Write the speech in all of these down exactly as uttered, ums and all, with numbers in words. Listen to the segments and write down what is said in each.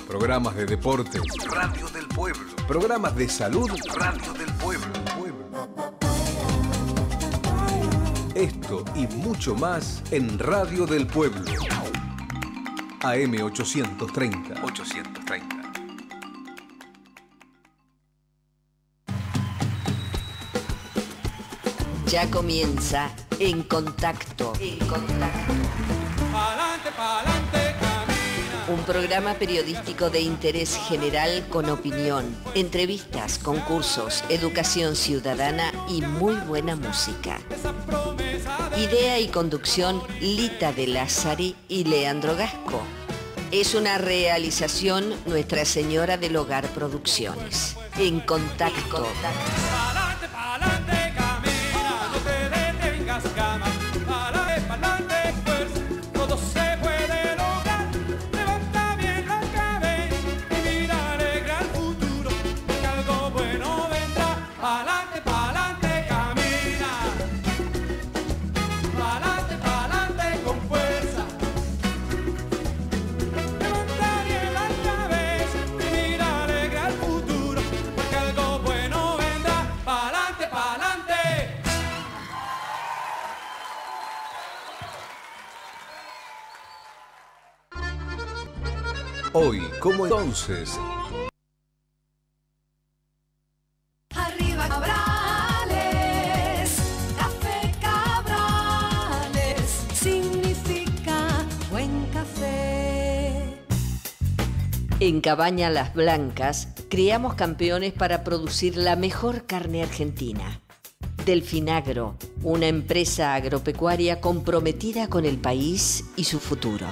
Programas de deportes, Radio del Pueblo. Programas de salud, Radio del Pueblo. Esto y mucho más en Radio del Pueblo. A M ochocientos treinta. ochocientos treinta. Ya comienza En Contacto. En Contacto. Pa'lante, pa'lante, camina. Un programa periodístico de interés general con opinión, entrevistas, concursos, educación ciudadana y muy buena música. Idea y conducción Lita de Lázari y Leandro Gasco. Es una realización Nuestra Señora del Hogar Producciones. En Contacto. En Contacto. Pa'lante, pa'lante, camina. No te detengas jamás. Pa'lante, pa'lante, fuerza. Todo se puede lograr. Levanta bien la cabeza y mira alegre al futuro, que algo bueno vendrá. Pa'lante, pa'lante, camina. Pa'lante, pa'lante, con fuerza. Levanta bien la cabeza y mira alegre al futuro, porque algo bueno vendrá. Pa'lante, pa'lante. Hoy, como entonces, Arriba Cabrales, café Cabrales, significa buen café. En Cabaña Las Blancas criamos campeones para producir la mejor carne argentina. Delfinagro, una empresa agropecuaria comprometida con el país y su futuro.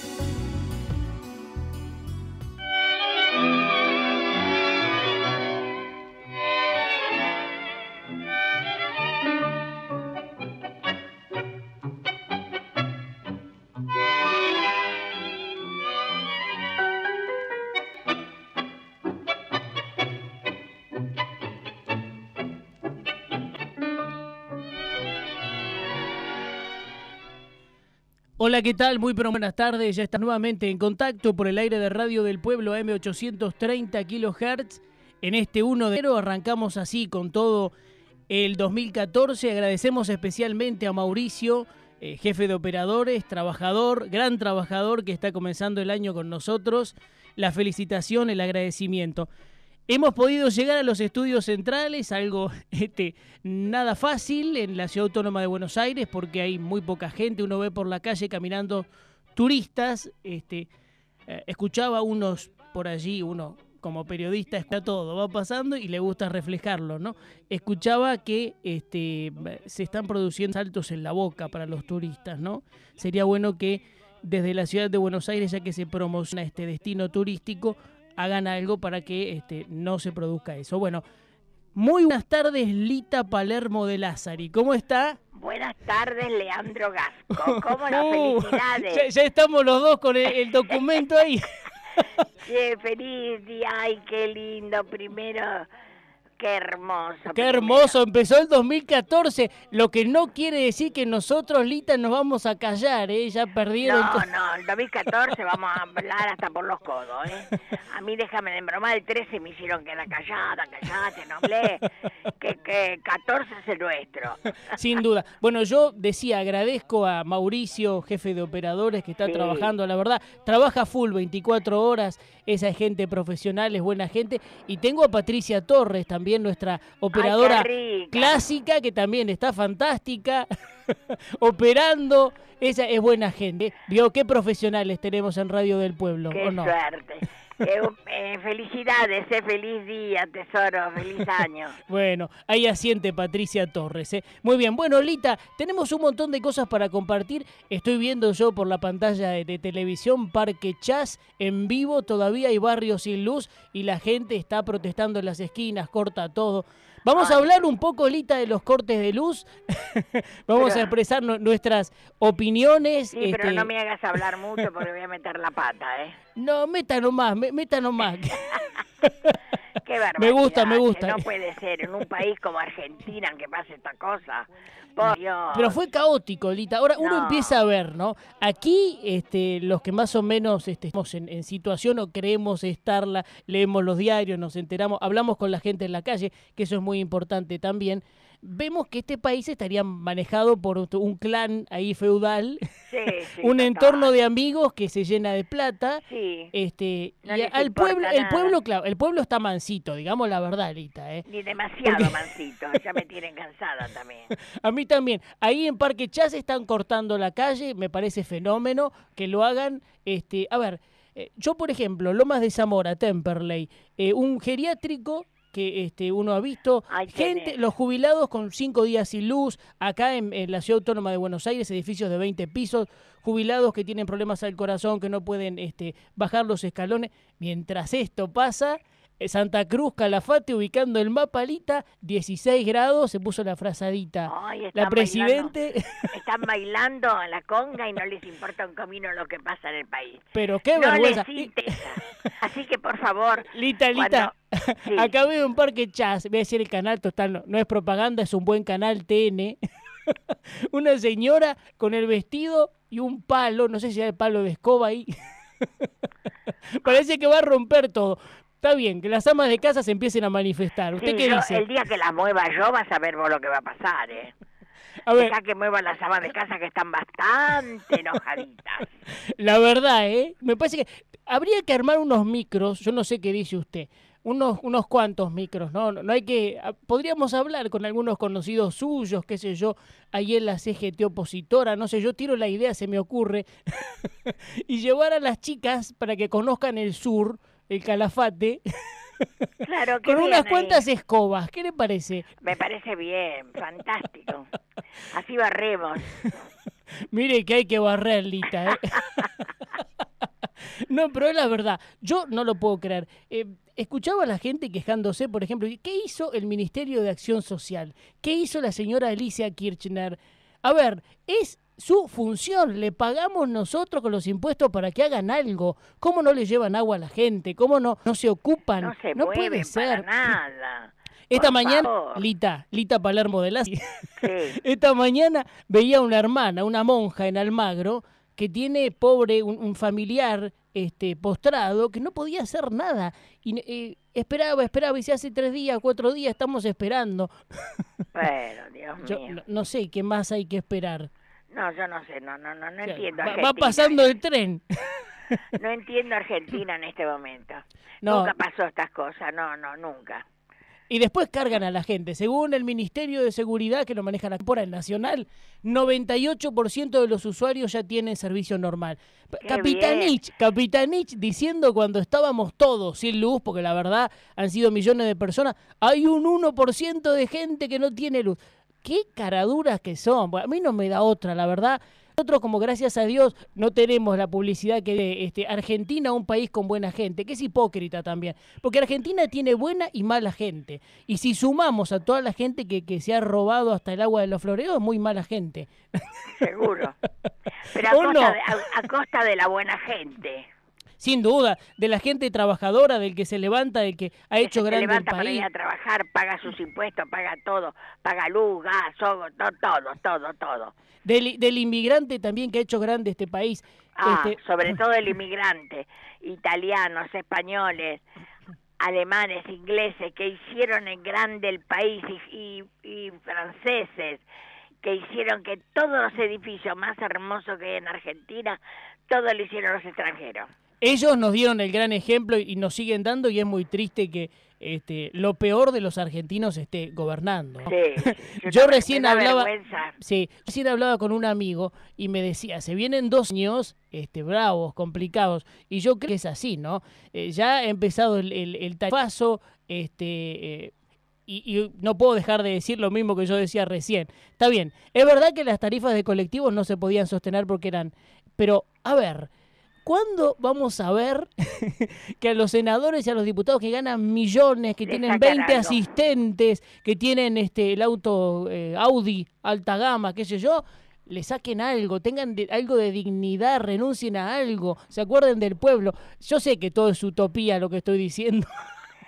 Hola, ¿qué tal? Muy pero buenas tardes. Ya está nuevamente en contacto por el aire de Radio del Pueblo A M ochocientos treinta kilohertz. En este uno de enero arrancamos así con todo el dos mil catorce. Agradecemos especialmente a Mauricio, eh, jefe de operadores, trabajador, gran trabajador que está comenzando el año con nosotros. La felicitación, el agradecimiento. Hemos podido llegar a los estudios centrales, algo este, nada fácil en la Ciudad Autónoma de Buenos Aires porque hay muy poca gente, uno ve por la calle caminando turistas, este, eh, escuchaba unos por allí, uno como periodista escucha todo, va pasando y le gusta reflejarlo, ¿no? Escuchaba que este, se están produciendo saltos en la boca para los turistas, ¿no? Sería bueno que desde la Ciudad de Buenos Aires, ya que se promociona este destino turístico, hagan algo para que este, no se produzca eso. Bueno, muy buenas tardes, Lita Palermo de Lázari. ¿Cómo está? Buenas tardes, Leandro Gasco. ¿Cómo no? Felicidades. Ya, ya estamos los dos con el, el documento ahí. Qué feliz día, ay, qué lindo. Primero, qué hermoso. Qué primero. hermoso, empezó el dos mil catorce, lo que no quiere decir que nosotros, Lita, nos vamos a callar, ¿eh? Ya perdieron... No, todo. no, el dos mil catorce vamos a hablar hasta por los codos, ¿eh? A mí déjame de bromar, el trece me hicieron que era callada, callate, no hablé, que, que catorce es el nuestro. Sin duda. Bueno, yo decía, agradezco a Mauricio, jefe de operadores, que está Sí. trabajando, la verdad, trabaja full, veinticuatro horas, esa es gente profesional, es buena gente, y tengo a Patricia Torres, también nuestra operadora rica. clásica, que también está fantástica, operando, esa es buena gente. ¿Vio qué profesionales tenemos en Radio del Pueblo? Qué ¿O no? suerte. Eh, eh, felicidades, eh, feliz día, tesoro, feliz año. Bueno, ahí asiente Patricia Torres, ¿eh? Muy bien, bueno, Lita, tenemos un montón de cosas para compartir. Estoy viendo yo por la pantalla de, de televisión Parque Chas en vivo, todavía hay barrios sin luz y la gente está protestando en las esquinas, corta todo. Vamos a hablar un poco, Lita, de los cortes de luz. Vamos Pero- a expresar nu- nuestras opiniones. Sí, pero este, no me hagas hablar mucho porque voy a meter la pata, ¿eh? No, meta nomás, me- meta nomás. Qué barbaridad. Me gusta, me che, gusta. No puede ser en un país como Argentina que pase esta cosa. Por Dios. Pero fue caótico, Lita. Ahora uno No. empieza a ver, ¿no? Aquí, este, los que más o menos este, estamos en, en situación o creemos estarla, leemos los diarios, nos enteramos, hablamos con la gente en la calle, que eso es muy importante también. Vemos que este país estaría manejado por un clan ahí feudal, Sí, sí, un total. entorno de amigos que se llena de plata. Sí. Este, No y les al importa pueblo, el nada. pueblo, claro, el pueblo está mansito, digamos la verdad, Lita, ¿eh? Ni demasiado Porque- mansito, ya me tienen cansada también. A mí también. Ahí en Parque Chas están cortando la calle, me parece fenómeno que lo hagan. Este, a ver, eh, yo por ejemplo, Lomas de Zamora, Temperley, eh, un geriátrico que este, uno ha visto, Ahí gente, tenés. los jubilados con cinco días sin luz, acá en, en la Ciudad Autónoma de Buenos Aires, edificios de veinte pisos, jubilados que tienen problemas al corazón, que no pueden este, bajar los escalones. Mientras esto pasa, eh, Santa Cruz, Calafate, ubicando el mapa, Lita, dieciséis grados, se puso la frazadita. Ay, La están presidente, bailando, están bailando en la conga y no les importa un comino lo que pasa en el país. pero qué no vergüenza. les interesa. Así que, por favor, Lita, Lita, cuando- sí. acá veo un Parque Chas, voy a decir el canal total, no, no es propaganda, es un buen canal T N. Una señora con el vestido y un palo, no sé si era el palo de escoba ahí. Parece que va a romper todo. Está bien, que las amas de casa se empiecen a manifestar. ¿Usted Sí, qué yo- dice? el día que las mueva yo vas a ver vos lo que va a pasar, ¿eh? A ver, Deja que muevan las amas de casa que están bastante enojaditas. la verdad, ¿eh? Me parece que habría que armar unos micros, yo no sé qué dice usted, unos, unos cuantos micros, ¿no? No, no hay que... a- Podríamos hablar con algunos conocidos suyos, qué sé yo, ahí en la C G T opositora, no sé, yo tiro la idea, se me ocurre, y llevar a las chicas para que conozcan el sur, el Calafate, Claro, que con unas bien ahí. cuantas escobas, ¿qué le parece? Me parece bien, fantástico. Así barremos. Mire que hay que barrer, Lita, ¿eh? No, pero es la verdad. Yo no lo puedo creer. Eh, escuchaba a la gente quejándose, por ejemplo, ¿qué hizo el Ministerio de Acción Social? ¿Qué hizo la señora Alicia Kirchner? A ver, es su función. Le pagamos nosotros con los impuestos para que hagan algo. ¿Cómo no le llevan agua a la gente? ¿Cómo no, no se ocupan? No se no mueven puede ser. para nada. Esta Por mañana, favor. Lita, Lita Palermo de la... Sí. Esta mañana veía una hermana, una monja en Almagro, que tiene pobre, un, un familiar este, postrado, que no podía hacer nada. Y eh, esperaba, esperaba, y si hace tres días, cuatro días estamos esperando. Bueno, Dios Yo mío. no, no sé qué más hay que esperar. No, yo no sé, no, no, no, no O sea, entiendo va, Argentina. va pasando el tren. No entiendo Argentina en este momento. No. Nunca pasó estas cosas, no, no, nunca. Y después cargan a la gente. Según el Ministerio de Seguridad, que lo maneja la Corporación Nacional, noventa y ocho por ciento de los usuarios ya tienen servicio normal. Qué Capitanich, Capitanich diciendo cuando estábamos todos sin luz, porque la verdad han sido millones de personas, hay un uno por ciento de gente que no tiene luz. Qué caraduras que son. Bueno, a mí no me da otra, la verdad. Nosotros, como gracias a Dios, no tenemos la publicidad que de este, Argentina, un país con buena gente, que es hipócrita también. Porque Argentina tiene buena y mala gente. Y si sumamos a toda la gente que, que se ha robado hasta el agua de los floreos, es muy mala gente. Seguro. Pero a ¿O costa, no? de, a, a costa de la buena gente. Sin duda, de la gente trabajadora, del que se levanta, del que ha hecho que se grande el levanta para país. ir a trabajar, paga sus impuestos, paga todo, paga luz, gas, todo, todo, todo, todo. Del, del inmigrante también que ha hecho grande este país. Ah, Este, sobre todo el inmigrante, italianos, españoles, alemanes, ingleses, que hicieron en grande el país, y, y, y franceses, que hicieron que todos los edificios más hermosos que hay en Argentina, todo lo hicieron los extranjeros. Ellos nos dieron el gran ejemplo y nos siguen dando, y es muy triste que este, lo peor de los argentinos esté gobernando. ¿no? Sí, sí, Yo también, recién me da hablaba, vergüenza. sí, recién hablaba con un amigo y me decía, se vienen dos años este, bravos, complicados, y yo creo que es así, ¿no? Eh, ya ha empezado el, el, el tarifazo, este, eh, y, y no puedo dejar de decir lo mismo que yo decía recién. Está bien, es verdad que las tarifas de colectivos no se podían sostener porque eran, pero a ver, ¿cuándo vamos a ver que a los senadores y a los diputados que ganan millones, que Le tienen sacan veinte algo? asistentes, que tienen este el auto eh, Audi alta gama, qué sé yo, le saquen algo, tengan de- algo de dignidad, renuncien a algo, se acuerden del pueblo? Yo sé que todo es utopía lo que estoy diciendo.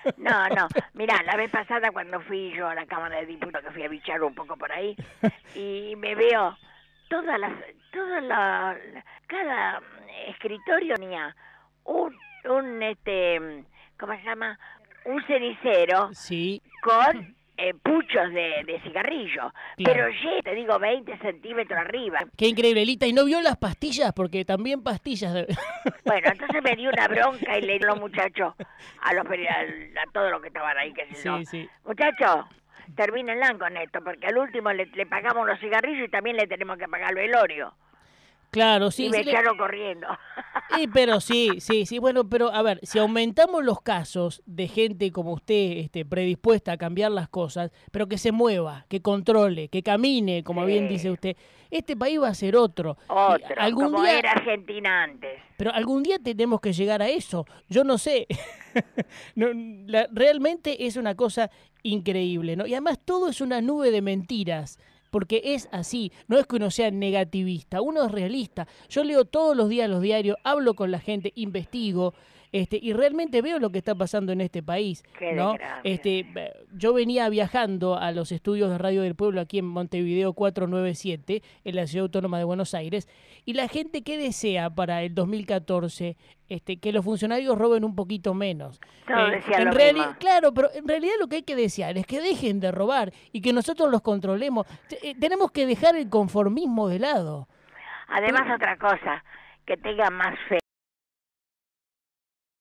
No, no. Mirá, la vez pasada cuando fui yo a la Cámara de Diputados, que fui a bichar un poco por ahí, y me veo todas las, todas las, cada escritorio tenía un, un, este, ¿cómo se llama? Un cenicero Sí. con eh, puchos de, de cigarrillo, Claro. pero ye, te digo, veinte centímetros arriba. Qué increíble, Lita. ¿Y no vio las pastillas? Porque también pastillas... de- Bueno, entonces me dio una bronca y le dio a los muchachos, a, los, peri- a, a todos los que estaban ahí, que sé yo. Sí, sí. Muchachos, termínenla con esto, porque al último le, le pagamos los cigarrillos y también le tenemos que pagar el velorio. Claro, y sí. me sí le- echaron corriendo. Sí, pero sí, sí, sí. Bueno, pero a ver, si aumentamos los casos de gente como usted, este, predispuesta a cambiar las cosas, pero que se mueva, que controle, que camine, como Sí. bien dice usted, este país va a ser otro. Y Otro, algún como día, era Argentina antes. pero algún día tenemos que llegar a eso. Yo no sé. No, la- realmente es una cosa increíble, ¿no? Y además todo es una nube de mentiras. Porque es así, no es que uno sea negativista, uno es realista. Yo leo todos los días los diarios, hablo con la gente, investigo, este, y realmente veo lo que está pasando en este país, Qué ¿no? desgracia, Este, eh, yo venía viajando a los estudios de Radio del Pueblo aquí en Montevideo cuatrocientos noventa y siete, en la Ciudad Autónoma de Buenos Aires, y la gente que desea para el dos mil catorce este, que los funcionarios roben un poquito menos. Todos decían en lo reali- mismo. Claro, pero en realidad lo que hay que desear es que dejen de robar y que nosotros los controlemos. Te- eh, Tenemos que dejar el conformismo de lado. Además, otra cosa, que tengan más fe.